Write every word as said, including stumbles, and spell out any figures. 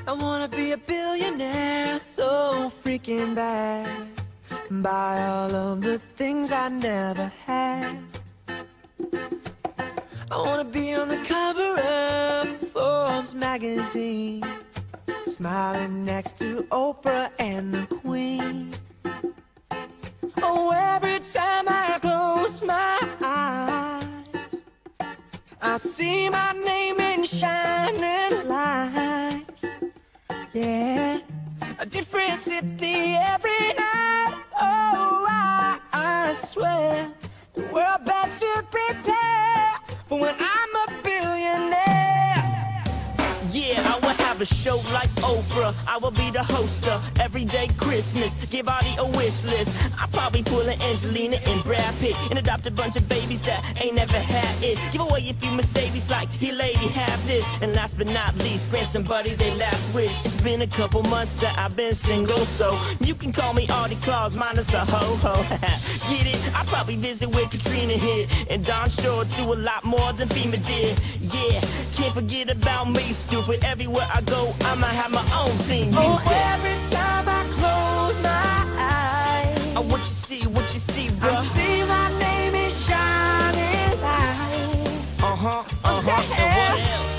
I wanna be a billionaire so freaking bad. Buy all of the things I never had. I wanna be on the cover of Forbes magazine, smiling next to Oprah and the Queen. Oh, every time I close my eyes, I see my name in shining lights. Yeah, a different city every night. Oh, I, I swear we're about to prepare for when I'm a billionaire. Yeah, I will have a show like Oprah. I will be the host of Everyday Christmas. Give Audie a wish list. I'll probably pull an Angelina and Brad Pitt and adopt a bunch of babies that ain't never had it. Give away a few Mercedes like, here lady, have this. And last but not least, grant somebody their last wish. It's been a couple months that I've been single, so you can call me Audie Claus minus the ho-ho. Get it? I'll probably visit where Katrina hit, and Don Shore do a lot more than FEMA did. Yeah, can't forget about me, stupid. Everywhere I go, I'ma have my own theme music. Oh, every time I close my eyes, Oh, what you see, what you see, bro? I see my name is shining light. Uh-huh, uh-huh, Oh, yeah. and what else?